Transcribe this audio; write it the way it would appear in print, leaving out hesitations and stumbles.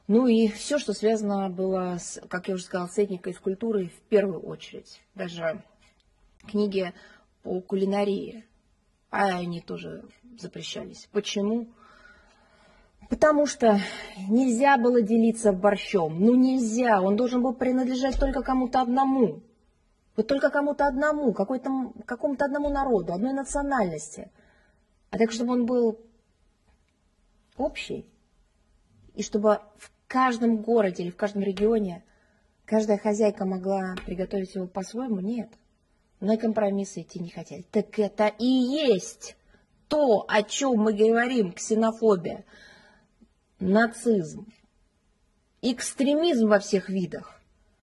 Ну и все, что связано было, как я уже сказала, с этникой, с культурой в первую очередь. Даже книги по кулинарии, а они тоже запрещались. Почему? Потому что нельзя было делиться борщом. Ну нельзя, он должен был принадлежать только кому-то одному. Вот только кому-то одному, какому-то одному народу, одной национальности. А так, чтобы он был общий, и чтобы в каждом городе или в каждом регионе каждая хозяйка могла приготовить его по-своему, нет. На компромиссы идти не хотели. Так это и есть то, о чем мы говорим, ксенофобия, нацизм, экстремизм во всех видах.